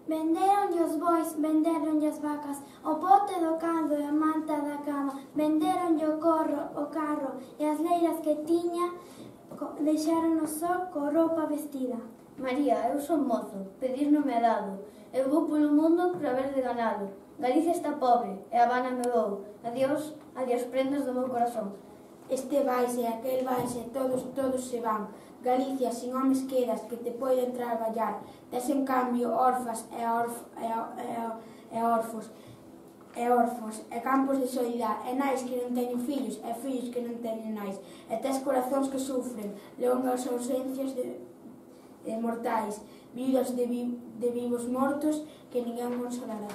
Vendéronlle os bois, vendéronlle as vacas, o pote do cando e a manta da cama, vendéronlle o carro e as leiras que tiña, deixáronos só co roupa vestida. María, eu son mozo, pedir non me é dado. Eu vou polo mundo para ver de ganado. Galicia está pobre e a Habana me vou. Adiós, adiós prendas do meu corazón. Este vaise, aquel vaise, todos se van. Galicia, sin homes quedas que te poden traballar. Tes en cambio orfas e orfos, e campos de soidade, e nais que non teñen fillos, e fillos que non teñen nais. E tes corazóns que sufren, longas ausencias de mortais, vidas de vivos mortos que ninguén consolará.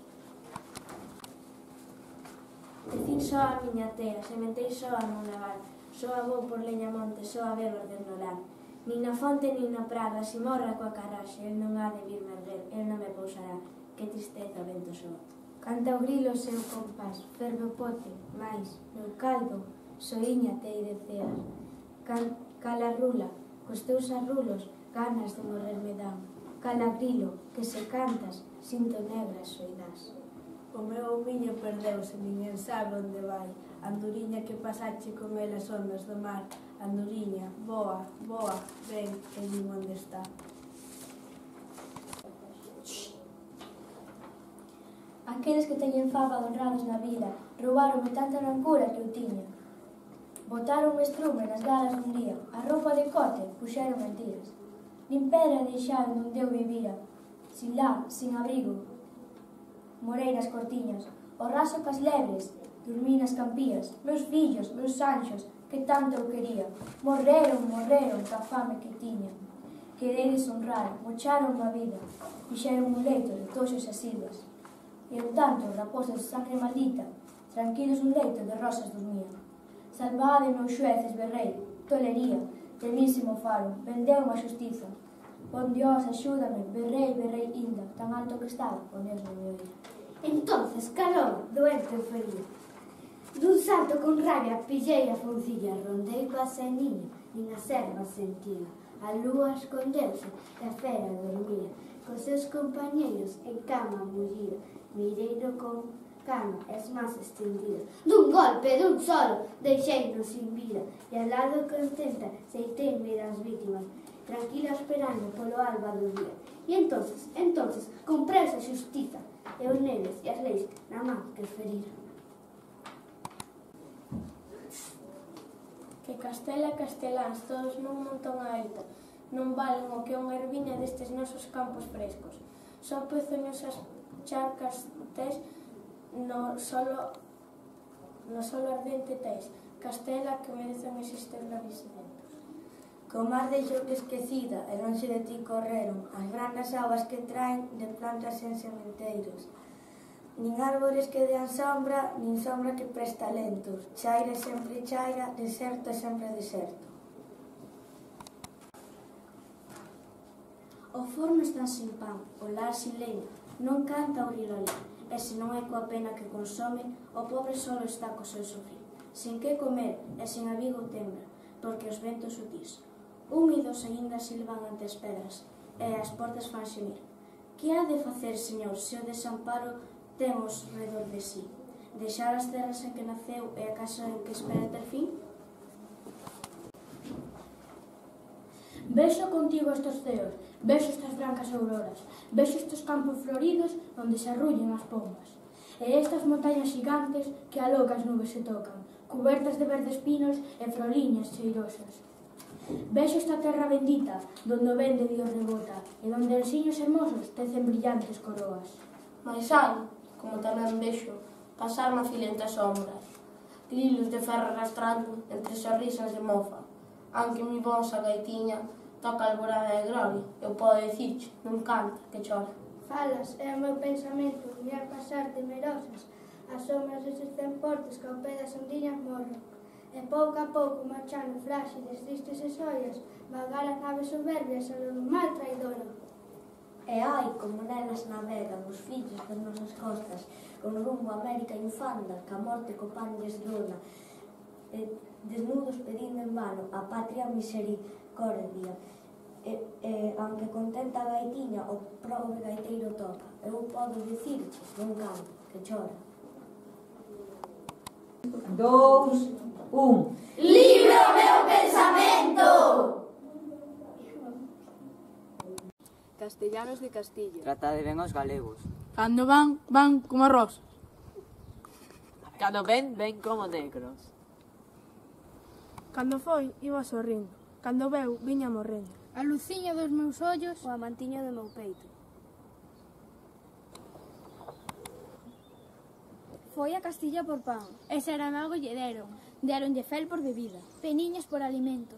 Decir só a miña tea, sementei só a non lavar, só a vou por leña monte, só a ver order no lar. Nin na fonte nin na prada, si morra coa carraxe, el non ha de virme erguer, el non me pousará, que tristeza vento soa. Canta o grilo o seu compás, ferve o pote, mais, no caldo, soiña tei de ceas. Cala rula, cos teus arrulos, ganas de morrer me dan. Cala grilo, que se cantas, sinto negras soidás. O meu homiño perdeuse, ninguén sabe onde vai. Anduriña que pasache con el as ondas do mar. Anduriña, boa, boa, ven e dime onde está. Aqueles que teñen fama de honrados na vida roubaronme tanta rancura que eu tiña. Botaron estrume nas galas dun día, a roupa de cote puxeron mentiras. Nin pedra deixaron onde eu vivira, sin lá, sin abrigo, morei nas cortiñas, o raso cas lebres, dormí nas campías, meus fillos, meus anxos, que tanto eu quería, morreron ca fame que tiña. Quedei deshonrado, mocharon a vida, fixeron un leito de toxos e silvas. E en tanto, raposas de sangre maldita, tranquilos un leito de rosas dormía. Salvade, meus xueces, berrei, tolería, de min se mofaron, vendeu a xustiza. Bon Dios, axúdame, berrei inda, tan alto que estaba, o Dios non me oía. Entonces, calor, doente ou ferido. Dun salto con rabia pillei a foncilla, rondei coa seniña, nin a serva sentía. A lúa escondeuse e a fera dormía, cos seus compañeiros en cama mullida. Mireino con cama, as mans estendidas. Dun golpe, dun solo, deixeino sin vida, e al lado contenta seiteime das vítimas, tranquila esperando polo alba do día. E entonces, cumpreuse a xustiza, e os neles e as leis na man que ferir. Que Castela e casteláns todos nun montón a aita, non valen o que unha erviña destes nosos campos frescos. Só pezoños as charcas tes, no solo ardente tes, Castela que merecen existir estabelecimentos. Co mar deixou que esquecida, e lonxe de ti correron as grandes augas que traen de plantas en sementeiros. Nin árbores que dean sombra, nin sombra que presta lentos. Chaira sempre chaira, deserto sempre deserto. O forno está sin pan, o lar sin leña, non canta o grilo alí, e se non é coa pena que consome, o pobre solo está co seu sofrir, sin que comer e sin abrigo tembra, porque os ventos sutís, húmidos aínda silvan ante as pedras, e as portas fan xemir. Que ha de facer, Señor, se o desamparo temos redor de sí? Deixar as terras en que naceu e a casa en que espera ter fin? Vexo contigo estes ceos, vexo estas brancas auroras, vexo estes campos floridos onde se arrullen as pombas, e estas montañas gigantes que a locas nubes se tocan, cubertas de verdes pinos e floriñas cheirosas. Vexo esta terra bendita, donde o vento de Dios rebota, e donde ensiños hermosos tecen brillantes coroas. Mais hai, como tamén vexo, pasar macilentas sombras, grilos de ferro arrastrando entre sorrisas de mofa. Aunque mi vosa gaitiña toca alborada de gloria, eu podo dicirche, non canta, que chora. Falas, é o meu pensamento, mirar pasar temerosas as sombras deses temportes que ao pé das ondiñas morren, e pouco a pouco marchando fráxiles, tristes e soias, vagar as naves soberbias sobre o mar traidoro. E ai, como nelas navegan os fillos das nosas costas, con rumbo a América infanda, que a morte co pan lles dona, desnudos pedindo en vano a patria misericordia, aunque contenta a gaitiña, o probe gaiteiro toca. Eu podo dicirche, non canta, que chora. 2, 1. Libre o meu pensamento! Castellanos de Castilla. Tratade ben aos galegos. Cando van, van como arroz. Cando ven, ven como negros. Cando foi, iba sorrindo. Cando veu, viña morrendo. A luciña dos meus ollos, O amantiño do meu peito. foi a Castilla por pan. E Saramago lle deronlle fel por bebida, peniñas por alimento.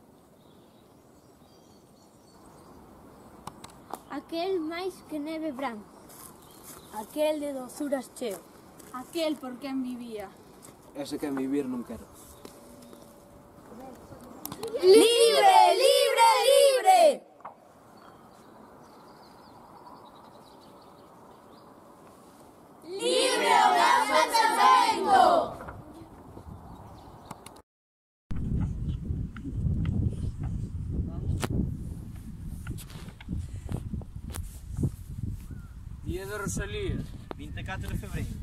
Aquel máis que neve branco, Aquel de dozuras cheo. aquel por quen vivía. Ese que vivir non quero. Libre, libre, libre! Libre o meu pensamento! Día de Rosalía, 24 de febreiro.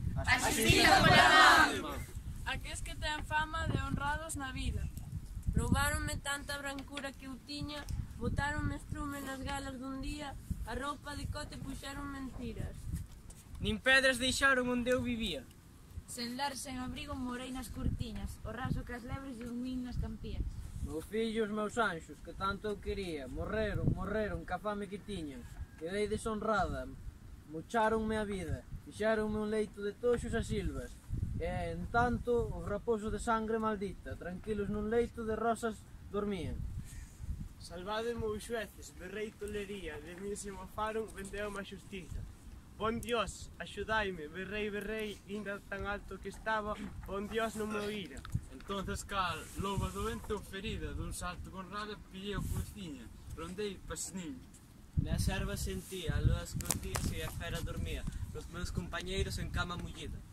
Aqueles que ten fama de honrados na vida. Roubáronme tanta brancura que eu tiña, botáronme estrume nas galas dun día, a roupa de cote puxeron mentiras. Nin pedras deixaron onde eu vivía. Sen lar, sen abrigo, morei nas cortiñas, o raso que as lebres dormín nas campías. Meu fillo e os meus anxos, que tanto eu quería, morreron, ca fame que tiñan. Quedei deshonrada, mocharonme a vida, fixeronme un leito de toxos e silvas. E, en tanto, os raposos de sangre maldita, tranquilos nun leito de rosas, dormían. Salvade meus xueces, berrei tolería, de mí se mofaron, vendeume a xustiza. Bon Dios, axudaime, berrei, inda tan alto que estaba, bon Dios non me oíra. Entonces cal, loba doente ou ferida, dun salto con rabia pillei o fuciña, rondei pasniño. Na serva sentía, a luz escondíase e a fera dormía, os meus compañeiros en cama mullida.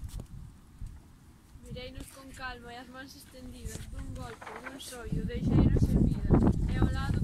Mireinos con calma e as mans estendidas, dun golpe, dun sollo, deixeinos en vida, e ao lado